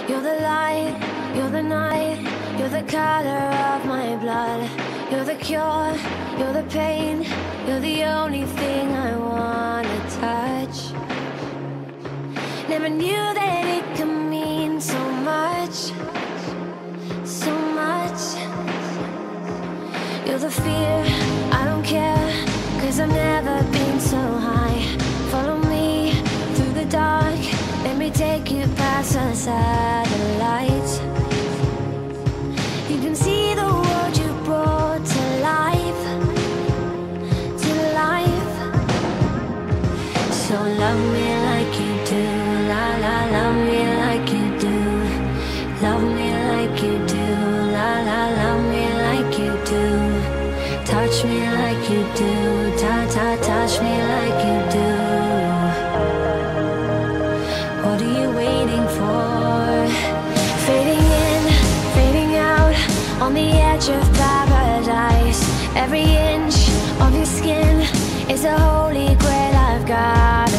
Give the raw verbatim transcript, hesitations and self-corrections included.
You're the light, you're the night, you're the color of my blood. You're the cure, you're the pain, you're the only thing I wanna touch. Never knew that it could mean so much, so much. You're the fear, I don't care, cause I've never been so high. Follow me through the dark, let me take you past the satellites. You can see the world you brought to life, to life. So love me like you do, la la, love me like you do. Love me like you do, la la, love me like you do. Touch me like you do, ta ta, touch me like you do. What are you waiting for? Fading in, fading out, on the edge of paradise. Every inch of your skin is a holy grail I've got.